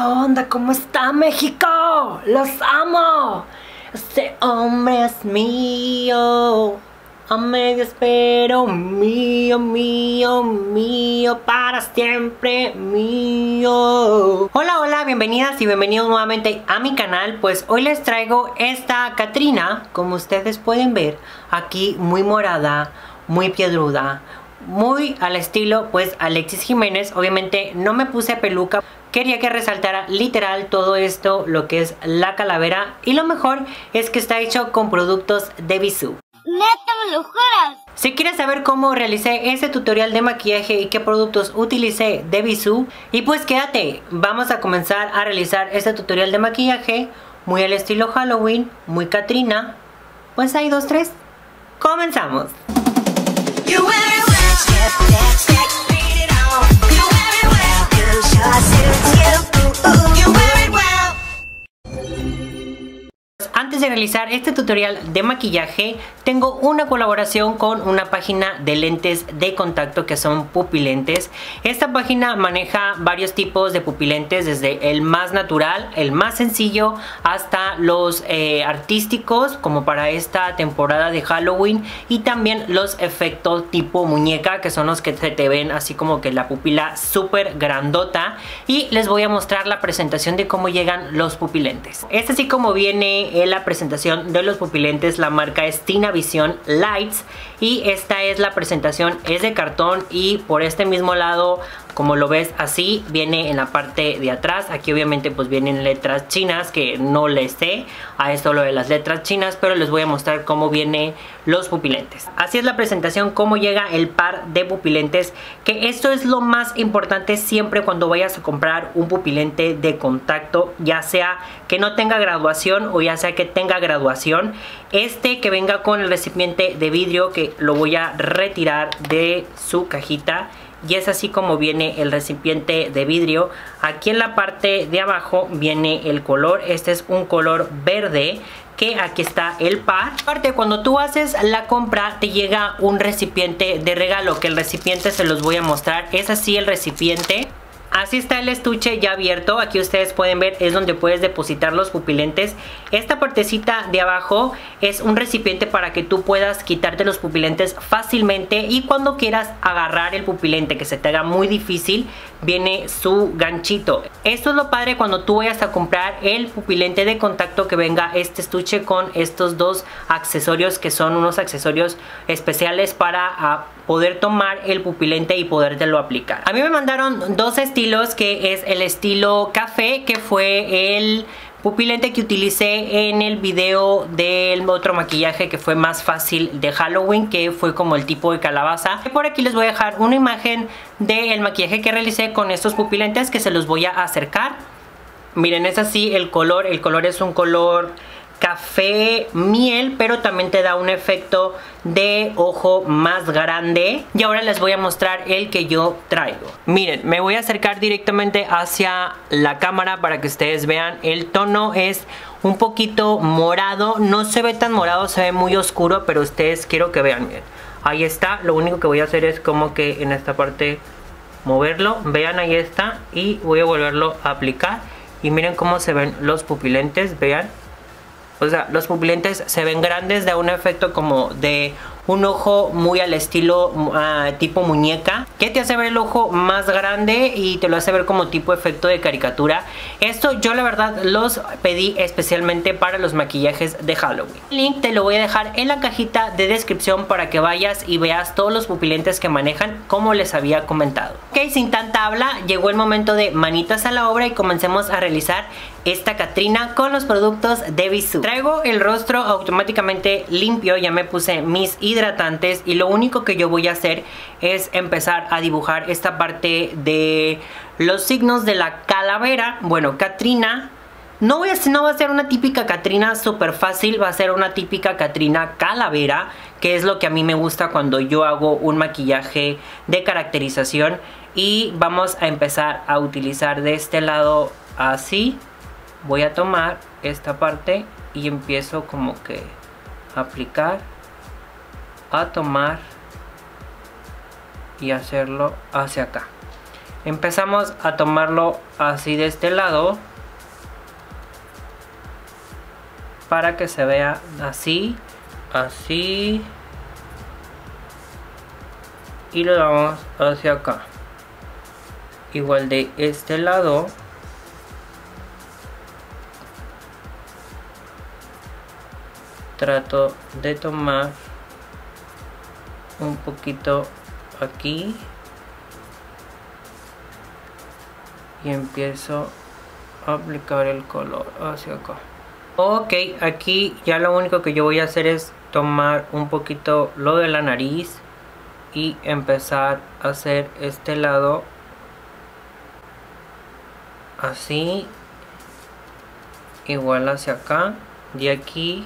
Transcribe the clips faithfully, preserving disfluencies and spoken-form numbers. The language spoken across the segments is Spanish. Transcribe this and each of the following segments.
onda? ¿Cómo está México? ¡Los amo! Este hombre es mío, a medio espero, mío, mío, mío, para siempre mío. Hola, hola, bienvenidas y bienvenidos nuevamente a mi canal. Pues hoy les traigo esta Catrina, como ustedes pueden ver, aquí muy morada, muy piedruda, muy al estilo pues Alexis Jiménez. Obviamente no me puse peluca, quería que resaltara literal todo esto, lo que es la calavera, y lo mejor es que está hecho con productos de Bisú. ¿Neta me lo juras? Si quieres saber cómo realicé este tutorial de maquillaje y qué productos utilicé de Bisú, y pues quédate, vamos a comenzar a realizar este tutorial de maquillaje muy al estilo Halloween, muy Catrina. Pues hay dos, tres, comenzamos. Antes de realizar este tutorial de maquillaje, tengo una colaboración con una página de lentes de contacto que son pupilentes. Esta página maneja varios tipos de pupilentes, desde el más natural, el más sencillo, hasta los eh, artísticos, como para esta temporada de Halloween, y también los efectos tipo muñeca, que son los que se te ven así como que la pupila súper grandota. Y les voy a mostrar la presentación de cómo llegan los pupilentes. Es así como viene la presentación de los pupilentes. La marca es Tina Vision Lights y esta es la presentación, es de cartón, y por este mismo lado, como lo ves así, viene en la parte de atrás. Aquí obviamente pues vienen letras chinas que no les sé a esto lo de las letras chinas, pero les voy a mostrar cómo vienen los pupilentes. Así es la presentación, cómo llega el par de pupilentes, que esto es lo más importante siempre cuando vayas a comprar un pupilente de contacto, ya sea que no tenga graduación o ya sea que tenga graduación. Este que venga con el recipiente de vidrio, que lo voy a retirar de su cajita, y es así como viene el recipiente de vidrio. Aquí en la parte de abajo viene el color. Este es un color verde, que aquí está el par. Aparte, cuando tú haces la compra te llega un recipiente de regalo, que el recipiente se los voy a mostrar. Es así el recipiente. Así está el estuche ya abierto. Aquí ustedes pueden ver, es donde puedes depositar los pupilentes. Esta partecita de abajo es un recipiente para que tú puedas quitarte los pupilentes fácilmente, y cuando quieras agarrar el pupilente que se te haga muy difícil, viene su ganchito. Esto es lo padre cuando tú vayas a comprar el pupilente de contacto, que venga este estuche con estos dos accesorios, que son unos accesorios especiales para a, poder tomar el pupilente y podértelo aplicar. A mí me mandaron dos estilos, que es el estilo café, que fue el pupilente que utilicé en el video del otro maquillaje que fue más fácil de Halloween, que fue como el tipo de calabaza. Y por aquí les voy a dejar una imagen del maquillaje que realicé con estos pupilentes, que se los voy a acercar. Miren, es así el color. El color es un color café miel, pero también te da un efecto de ojo más grande. Y ahora les voy a mostrar el que yo traigo. Miren, me voy a acercar directamente hacia la cámara para que ustedes vean. El tono es un poquito morado, no se ve tan morado, se ve muy oscuro, pero ustedes quiero que vean. Miren, ahí está. Lo único que voy a hacer es como que en esta parte moverlo, vean, ahí está, y voy a volverlo a aplicar. Y miren cómo se ven los pupilentes, vean. O sea, los pupilentes se ven grandes, da un efecto como de un ojo muy al estilo uh, tipo muñeca, que te hace ver el ojo más grande y te lo hace ver como tipo efecto de caricatura. Esto yo la verdad los pedí especialmente para los maquillajes de Halloween. El link te lo voy a dejar en la cajita de descripción para que vayas y veas todos los pupilentes que manejan, como les había comentado. Ok, sin tanta habla, llegó el momento de manitas a la obra y comencemos a realizar esta Catrina con los productos de Bisú. Traigo el rostro automáticamente limpio, ya me puse mis hidratantes, y lo único que yo voy a hacer es empezar a dibujar esta parte de los signos de la calavera. Bueno, Catrina no, voy a, no va a ser una típica Catrina súper fácil, va a ser una típica Catrina calavera, que es lo que a mí me gusta cuando yo hago un maquillaje de caracterización. Y vamos a empezar a utilizar de este lado así. Voy a tomar esta parte y empiezo como que a aplicar, a tomar y hacerlo hacia acá. Empezamos a tomarlo así de este lado para que se vea así, así, y lo damos hacia acá. Igual de este lado. Trato de tomar un poquito aquí y empiezo a aplicar el color hacia acá. Ok, aquí ya lo único que yo voy a hacer es tomar un poquito lo de la nariz y empezar a hacer este lado así, igual hacia acá, de aquí.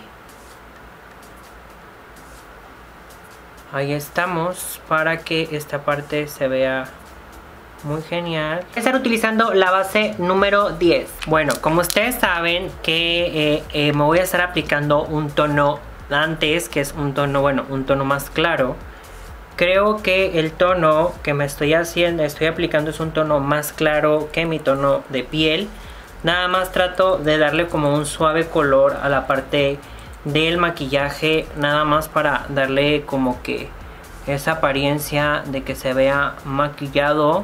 Ahí estamos, para que esta parte se vea muy genial. Voy a estar utilizando la base número diez. Bueno, como ustedes saben que eh, eh, me voy a estar aplicando un tono antes, que es un tono, bueno, un tono más claro. Creo que el tono que me estoy haciendo, estoy aplicando es un tono más claro que mi tono de piel. Nada más trato de darle como un suave color a la parte del maquillaje, nada más para darle como que esa apariencia de que se vea maquillado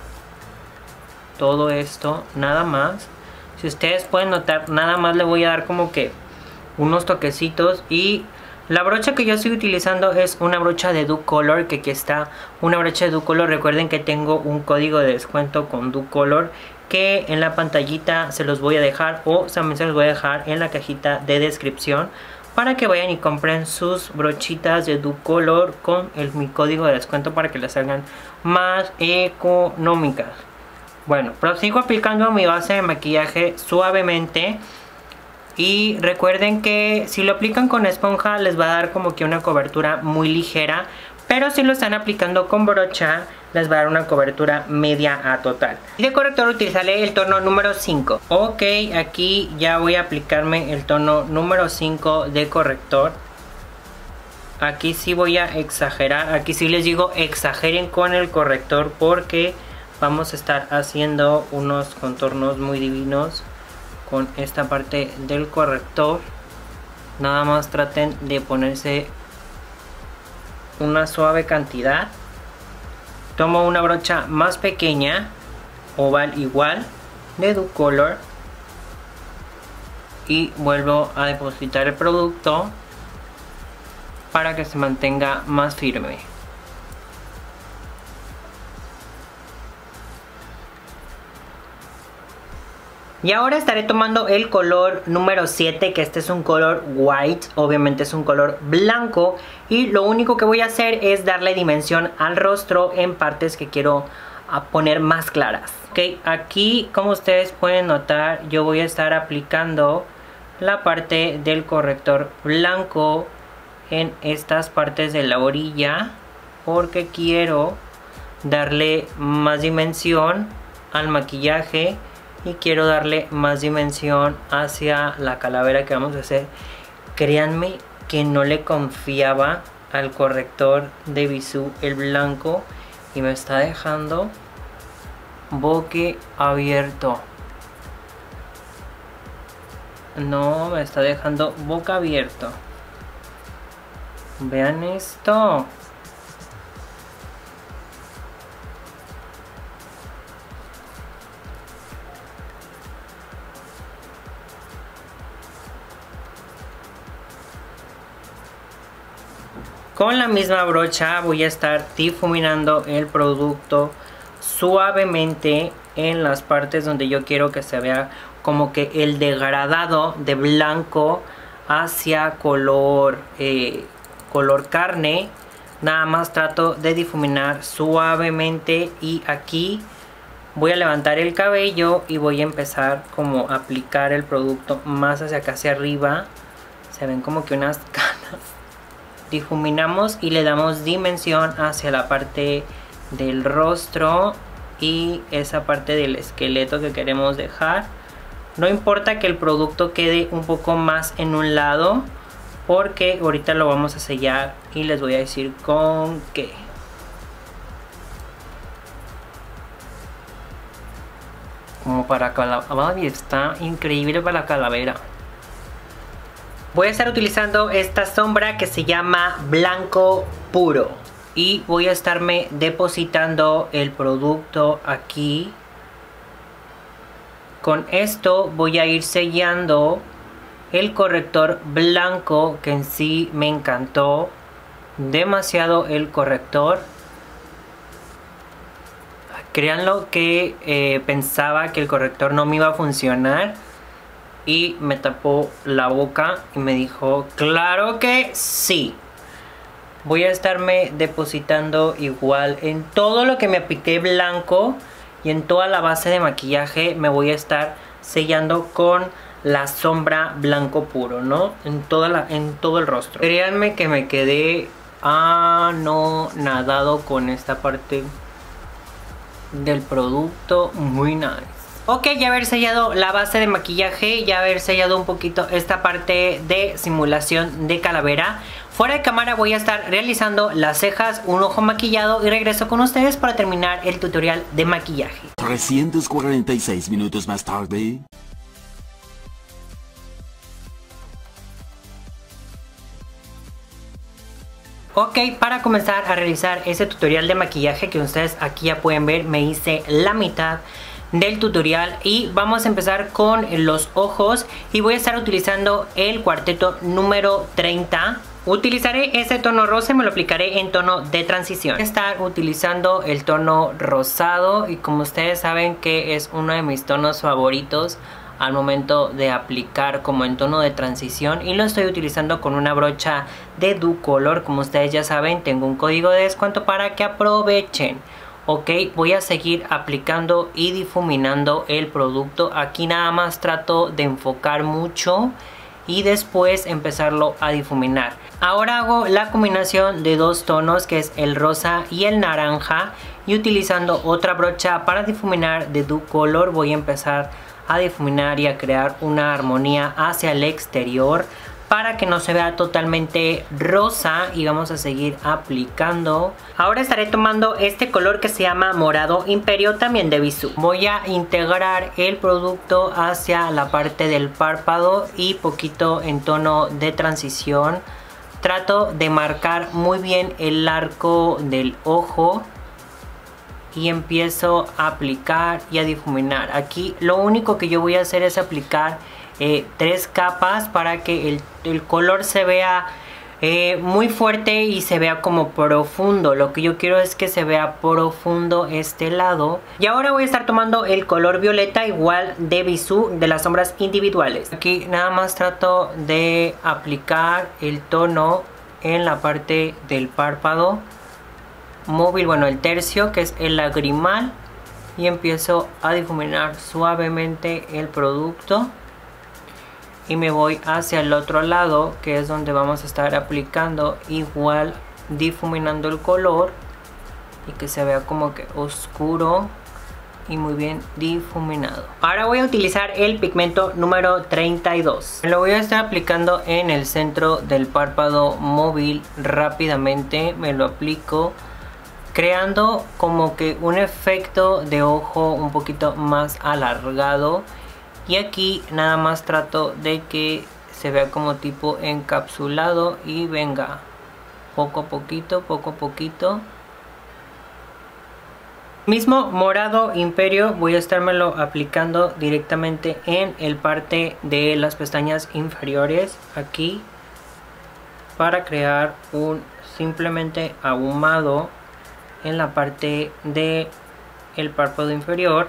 todo esto, nada más. Si ustedes pueden notar, nada más le voy a dar como que unos toquecitos. Y la brocha que yo estoy utilizando es una brocha de Ducolor, que aquí está una brocha de Ducolor. Recuerden que tengo un código de descuento con Ducolor, que en la pantallita se los voy a dejar, o también se los voy a dejar en la cajita de descripción, para que vayan y compren sus brochitas de Ducolor con el, mi código de descuento, para que les salgan más económicas. Bueno, prosigo aplicando mi base de maquillaje suavemente. Y recuerden que si lo aplican con esponja les va a dar como que una cobertura muy ligera, pero si lo están aplicando con brocha les va a dar una cobertura media a total. Y de corrector utilizaré el tono número cinco. Ok, aquí ya voy a aplicarme el tono número cinco de corrector. Aquí sí voy a exagerar, aquí sí les digo exageren con el corrector, porque vamos a estar haciendo unos contornos muy divinos con esta parte del corrector. Nada más traten de ponerse una suave cantidad. Tomo una brocha más pequeña, oval igual, de Ducolor, y vuelvo a depositar el producto para que se mantenga más firme. Y ahora estaré tomando el color número siete, que este es un color white, obviamente es un color blanco. Y lo único que voy a hacer es darle dimensión al rostro en partes que quiero poner más claras. Ok, aquí como ustedes pueden notar, yo voy a estar aplicando la parte del corrector blanco en estas partes de la orilla, porque quiero darle más dimensión al maquillaje. Y quiero darle más dimensión hacia la calavera que vamos a hacer. Créanme que no le confiaba al corrector de Bisú el blanco, y me está dejando boquiabierto. No, me está dejando boca abierto. Vean esto. Con la misma brocha voy a estar difuminando el producto suavemente en las partes donde yo quiero que se vea como que el degradado de blanco hacia color, eh, color carne. Nada más trato de difuminar suavemente, y aquí voy a levantar el cabello y voy a empezar como a aplicar el producto más hacia acá, hacia arriba. Se ven como que unas canas. Difuminamos y le damos dimensión hacia la parte del rostro y esa parte del esqueleto que queremos dejar. No importa que el producto quede un poco más en un lado, porque ahorita lo vamos a sellar y les voy a decir con qué. como para calavera. Está increíble para la calavera. Voy a estar utilizando esta sombra que se llama Blanco Puro. Y voy a estarme depositando el producto aquí. Con esto voy a ir sellando el corrector blanco, que en sí me encantó demasiado el corrector. Créanlo que eh, pensaba que el corrector no me iba a funcionar y me tapó la boca y me dijo claro que sí. Voy a estarme depositando igual en todo lo que me apliqué blanco y en toda la base de maquillaje me voy a estar sellando con la sombra Blanco Puro, ¿no? En, toda la, en todo el rostro. Créanme que me quedé anonadado con esta parte del producto, muy nice. Ok, ya haber sellado la base de maquillaje, ya haber sellado un poquito esta parte de simulación de calavera. Fuera de cámara voy a estar realizando las cejas, un ojo maquillado y regreso con ustedes para terminar el tutorial de maquillaje. trescientos cuarenta y seis minutos más tarde. Ok, para comenzar a realizar ese tutorial de maquillaje que ustedes aquí ya pueden ver, me hice la mitad del tutorial y vamos a empezar con los ojos y voy a estar utilizando el cuarteto número treinta. Utilizaré ese tono rosa y me lo aplicaré en tono de transición. Voy a estar utilizando el tono rosado y como ustedes saben que es uno de mis tonos favoritos al momento de aplicar como en tono de transición, y lo estoy utilizando con una brocha de Ducolor. Como ustedes ya saben, tengo un código de descuento para que aprovechen. Ok, voy a seguir aplicando y difuminando el producto. Aquí nada más trato de enfocar mucho y después empezarlo a difuminar. Ahora hago la combinación de dos tonos, que es el rosa y el naranja, y utilizando otra brocha para difuminar de Ducolor voy a empezar a difuminar y a crear una armonía hacia el exterior para que no se vea totalmente rosa, y vamos a seguir aplicando. Ahora estaré tomando este color que se llama Morado Imperio, también de Bisú. Voy a integrar el producto hacia la parte del párpado y poquito en tono de transición. Trato de marcar muy bien el arco del ojo y empiezo a aplicar y a difuminar. Aquí lo único que yo voy a hacer es aplicar eh, tres capas para que el, el color se vea eh, muy fuerte y se vea como profundo. Lo que yo quiero es que se vea profundo este lado. Y ahora voy a estar tomando el color violeta, igual de Bisú, de las sombras individuales. Aquí nada más trato de aplicar el tono en la parte del párpado móvil, bueno, el tercio, que es el lagrimal, y empiezo a difuminar suavemente el producto y me voy hacia el otro lado, que es donde vamos a estar aplicando igual, difuminando el color y que se vea como que oscuro y muy bien difuminado. Ahora voy a utilizar el pigmento número treinta y dos. Lo voy a estar aplicando en el centro del párpado móvil rápidamente. Me lo aplico creando como que un efecto de ojo un poquito más alargado, y aquí nada más trato de que se vea como tipo encapsulado y venga poco a poquito, poco a poquito. Mismo Morado Imperio voy a estármelo aplicando directamente en el parte de las pestañas inferiores aquí para crear un simplemente ahumado en la parte de el párpado inferior.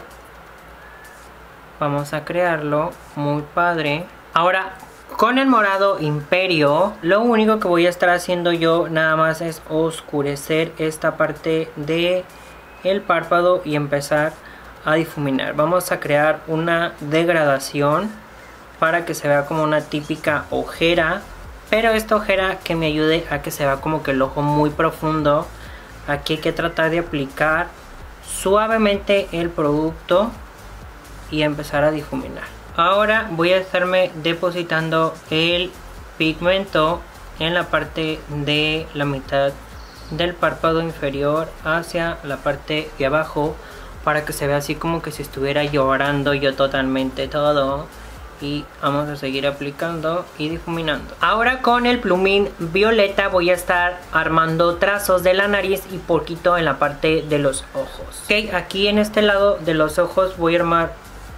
Vamos a crearlo muy padre. Ahora con el Morado Imperio lo único que voy a estar haciendo yo nada más es oscurecer esta parte de el párpado y empezar a difuminar. Vamos a crear una degradación para que se vea como una típica ojera, pero esta ojera que me ayude a que se vea como que el ojo muy profundo. Aquí hay que tratar de aplicar suavemente el producto y empezar a difuminar. Ahora voy a estarme depositando el pigmento en la parte de la mitad del párpado inferior hacia la parte de abajo. para que se vea así como que si estuviera llorando yo totalmente todo. Y vamos a seguir aplicando y difuminando. Ahora con el plumín violeta voy a estar armando trazos de la nariz y poquito en la parte de los ojos. Ok, aquí en este lado de los ojos voy a armar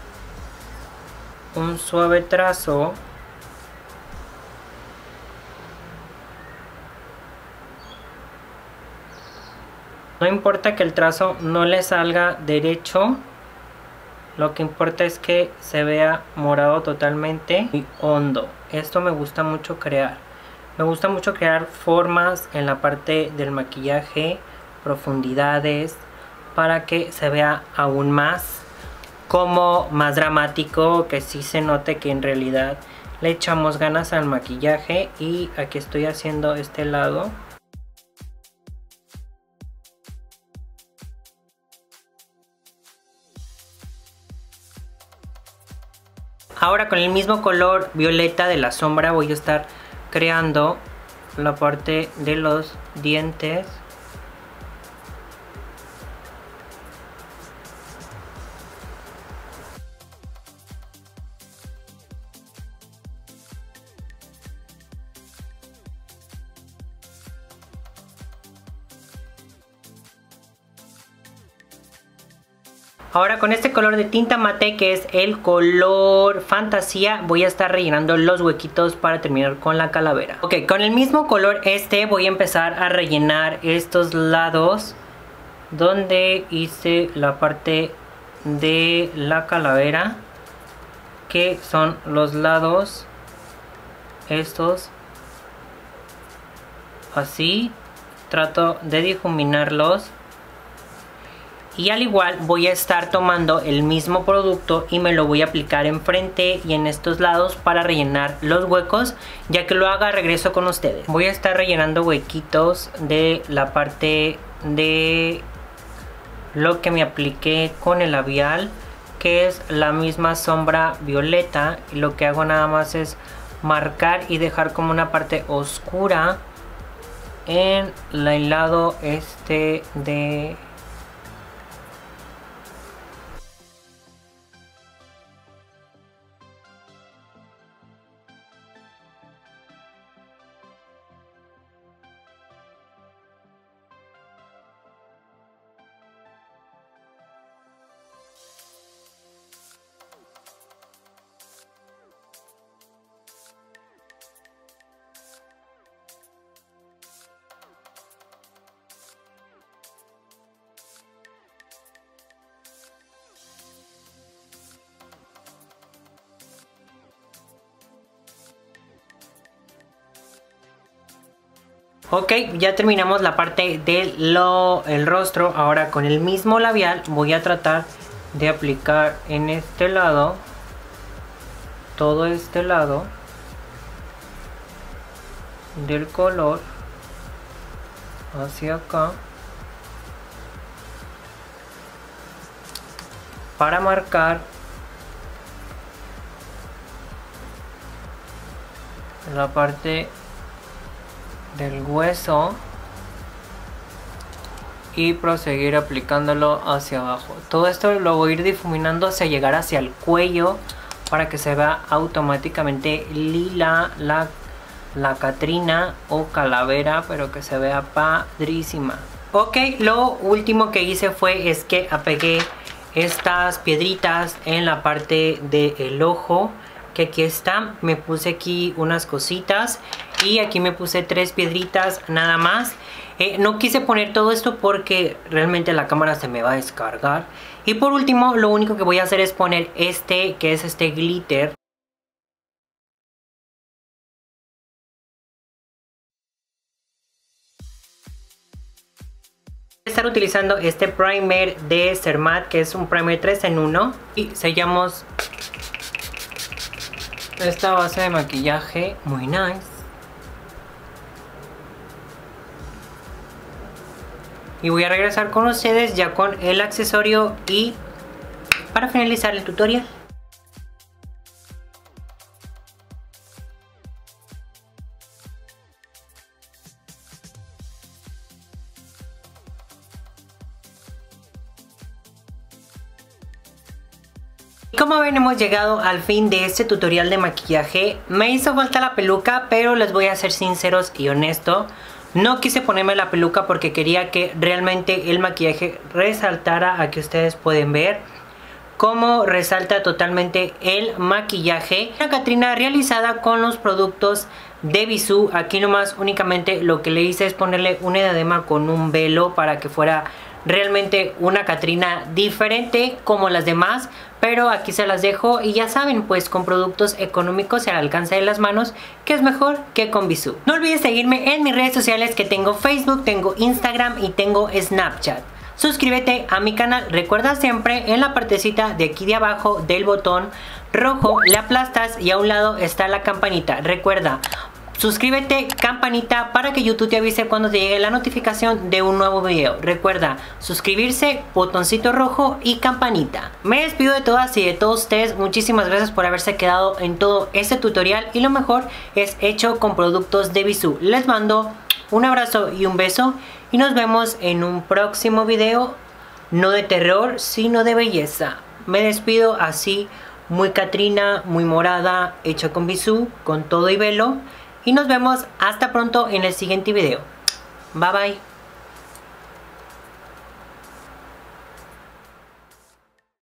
un suave trazo. No importa que el trazo no le salga derecho. Lo que importa es que se vea morado totalmente y hondo. Esto me gusta mucho crear. Me gusta mucho crear formas en la parte del maquillaje, profundidades, para que se vea aún más como más dramático, que sí se note que en realidad le echamos ganas al maquillaje. Y aquí estoy haciendo este lado. Ahora con el mismo color violeta de la sombra voy a estar creando la parte de los dientes. Ahora con este color de tinta mate, que es el color fantasía, voy a estar rellenando los huequitos para terminar con la calavera. Ok, con el mismo color este voy a empezar a rellenar estos lados donde hice la parte de la calavera, que son los lados estos, así. Trato de difuminarlos. Y al igual voy a estar tomando el mismo producto y me lo voy a aplicar enfrente y en estos lados para rellenar los huecos. Ya que lo haga, regreso con ustedes. Voy a estar rellenando huequitos de la parte de lo que me apliqué con el labial, que es la misma sombra violeta. Y lo que hago nada más es marcar y dejar como una parte oscura en el lado este de... Ok, ya terminamos la parte del rostro. Ahora con el mismo labial voy a tratar de aplicar en este lado, todo este lado del color hacia acá, para marcar la parte del hueso y proseguir aplicándolo hacia abajo. Todo esto lo voy a ir difuminando hacia llegar hacia el cuello para que se vea automáticamente lila la, la Catrina o calavera, pero que se vea padrísima. Ok, lo último que hice fue es que apegué estas piedritas en la parte del ojo, que aquí está. Me puse aquí unas cositas y aquí me puse tres piedritas nada más. Eh, no quise poner todo esto porque realmente la cámara se me va a descargar. Y por último, lo único que voy a hacer es poner este, que es este glitter. Voy a estar utilizando este primer de Zermatt, que es un primer tres en uno. Y sellamos esta base de maquillaje muy nice. Y voy a regresar con ustedes ya con el accesorio y para finalizar el tutorial. Como ven, hemos llegado al fin de este tutorial de maquillaje. Me hizo falta la peluca, pero les voy a ser sinceros y honesto. No quise ponerme la peluca porque quería que realmente el maquillaje resaltara. Aquí ustedes pueden ver cómo resalta totalmente el maquillaje. Una Catrina realizada con los productos de Bisú. Aquí nomás únicamente lo que le hice es ponerle un diadema con un velo para que fuera realmente una Catrina diferente como las demás. Pero aquí se las dejo y ya saben, pues con productos económicos al alcance de las manos, que es mejor que con Bisú. No olvides seguirme en mis redes sociales, que tengo Facebook, tengo Instagram y tengo Snapchat. Suscríbete a mi canal. Recuerda siempre en la partecita de aquí de abajo del botón rojo le aplastas y a un lado está la campanita. Recuerda, suscríbete, campanita, para que YouTube te avise cuando te llegue la notificación de un nuevo video. Recuerda, suscribirse, botoncito rojo y campanita. Me despido de todas y de todos ustedes. Muchísimas gracias por haberse quedado en todo este tutorial. Y lo mejor es hecho con productos de Bisú. Les mando un abrazo y un beso. Y nos vemos en un próximo video. No de terror, sino de belleza. Me despido así, muy Catrina, muy morada, hecho con Bisú, con todo y velo. Y nos vemos hasta pronto en el siguiente video. Bye bye.